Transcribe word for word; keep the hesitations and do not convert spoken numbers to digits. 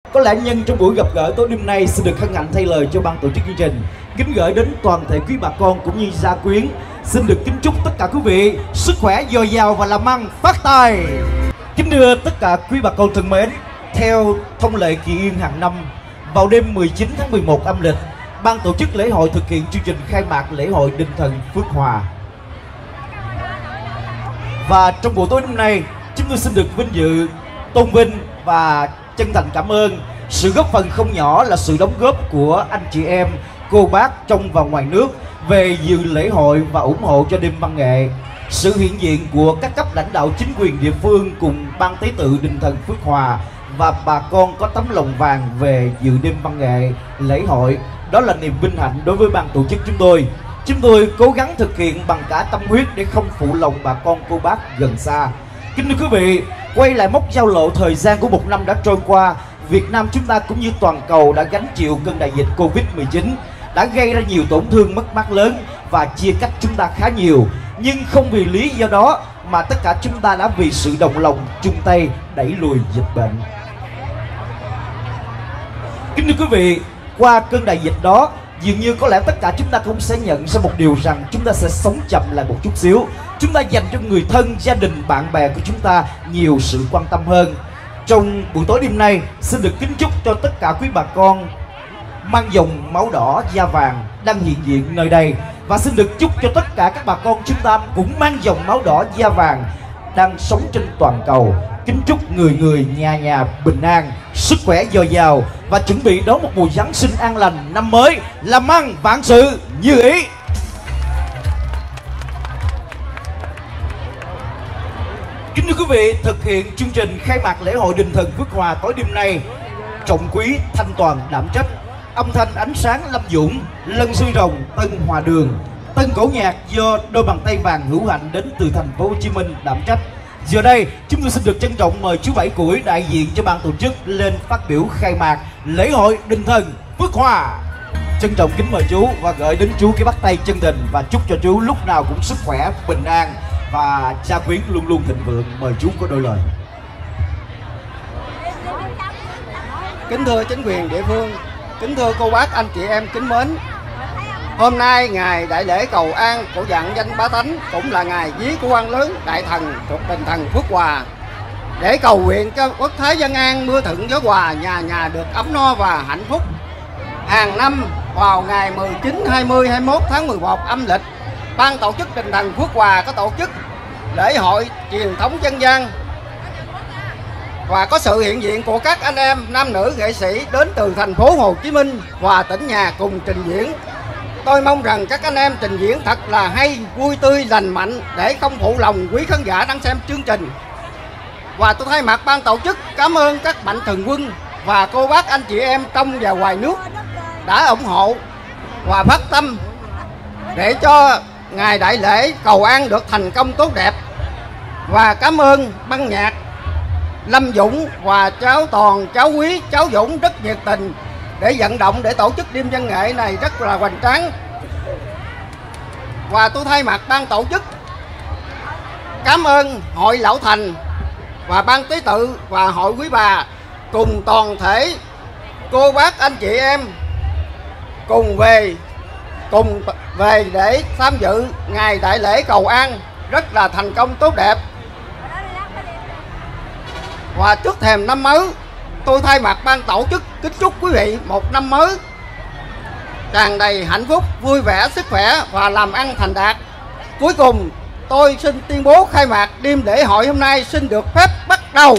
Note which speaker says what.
Speaker 1: Có lẽ nhân trong buổi gặp gỡ tối đêm nay xin được hân hạnh thay lời cho ban tổ chức chương trình kính gửi đến toàn thể quý bà con cũng như gia quyến. Xin được kính chúc tất cả quý vị sức khỏe dồi dào và làm ăn phát tài. Kính đưa tất cả quý bà con thân mến, theo thông lệ kỳ yên hàng năm, vào đêm mười chín tháng mười một âm lịch, ban tổ chức lễ hội thực hiện chương trình khai mạc lễ hội Đền Thần Phước Hòa. Và trong buổi tối hôm nay, chúng tôi xin được vinh dự tôn vinh và chân thành cảm ơn sự góp phần không nhỏ là sự đóng góp của anh chị em, cô bác trong và ngoài nước về dự lễ hội và ủng hộ cho đêm văn nghệ. Sự hiện diện của các cấp lãnh đạo chính quyền địa phương cùng ban tế tự Đền Thần Phước Hòa và bà con có tấm lòng vàng về dự đêm văn nghệ lễ hội, đó là niềm vinh hạnh đối với ban tổ chức chúng tôi. Chúng tôi cố gắng thực hiện bằng cả tâm huyết để không phụ lòng bà con cô bác gần xa. Kính thưa quý vị, quay lại mốc giao lộ thời gian của một năm đã trôi qua, Việt Nam chúng ta cũng như toàn cầu đã gánh chịu cơn đại dịch Covid mười chín, đã gây ra nhiều tổn thương mất mát lớn và chia cách chúng ta khá nhiều. Nhưng không vì lý do đó mà tất cả chúng ta đã vì sự đồng lòng chung tay đẩy lùi dịch bệnh. Kính thưa quý vị, qua cơn đại dịch đó, dường như có lẽ tất cả chúng ta cũng sẽ nhận ra một điều rằng chúng ta sẽ sống chậm lại một chút xíu. Chúng ta dành cho người thân, gia đình, bạn bè của chúng ta nhiều sự quan tâm hơn. Trong buổi tối đêm nay, xin được kính chúc cho tất cả quý bà con mang dòng máu đỏ da vàng đang hiện diện nơi đây, và xin được chúc cho tất cả các bà con chúng ta cũng mang dòng máu đỏ da vàng đang sống trên toàn cầu. Kính chúc người người nhà nhà bình an, sức khỏe dồi dào và chuẩn bị đón một mùa Giáng sinh an lành, năm mới làm ăn vạn sự như ý. Kính thưa quý vị, thực hiện chương trình khai mạc lễ hội Đền Thần Phước Hòa tối đêm nay, trọng quý, thanh toàn, đảm trách, âm thanh ánh sáng Lâm Dũng, Lân Sư Rồng, Tân Hòa Đường, tân cổ nhạc do đôi bàn tay vàng hữu hạnh đến từ thành phố Hồ Chí Minh đảm trách. Giờ đây, chúng tôi xin được trân trọng mời chú Bảy Củi đại diện cho ban tổ chức lên phát biểu khai mạc lễ hội Đền Thần Phước Hòa. Trân trọng kính mời chú và gửi đến chú cái bắt tay chân tình và chúc cho chú lúc nào cũng sức khỏe, bình an và gia quyến luôn luôn thịnh vượng. Mời chú có đôi lời.
Speaker 2: Kính thưa chính quyền địa phương, kính thưa cô bác anh chị em kính mến, hôm nay ngày đại lễ cầu an của vạn danh bá tánh, cũng là ngày vía của quan lớn đại thần thuộc Đền Thần Phước Hòa, để cầu nguyện cho quốc thái dân an, mưa thuận gió hòa, nhà nhà được ấm no và hạnh phúc. Hàng năm vào ngày mười chín, hai mươi, hai mươi mốt tháng mười một âm lịch, ban tổ chức Đền Thần Phước Hòa có tổ chức lễ hội truyền thống dân gian và có sự hiện diện của các anh em nam nữ nghệ sĩ đến từ thành phố Hồ Chí Minh và tỉnh nhà cùng trình diễn. Tôi mong rằng các anh em trình diễn thật là hay, vui tươi, lành mạnh để không phụ lòng quý khán giả đang xem chương trình. Và tôi thay mặt ban tổ chức cảm ơn các mạnh thường quân và cô bác anh chị em trong và ngoài nước đã ủng hộ và phát tâm để cho ngày đại lễ cầu an được thành công tốt đẹp. Và cảm ơn ban nhạc Lâm Dũng và cháu Toàn, cháu Quý, cháu Dũng rất nhiệt tình để vận động để tổ chức đêm văn nghệ này rất là hoành tráng. Và tôi thay mặt ban tổ chức cảm ơn hội Lão Thành và ban tế tự và hội quý bà cùng toàn thể cô bác anh chị em cùng về cùng về để tham dự ngày đại lễ cầu an rất là thành công tốt đẹp. Và trước thềm năm mới, tôi thay mặt ban tổ chức kính chúc quý vị một năm mới tràn đầy hạnh phúc, vui vẻ, sức khỏe và làm ăn thành đạt. Cuối cùng, tôi xin tuyên bố khai mạc đêm lễ hội hôm nay xin được phép bắt đầu.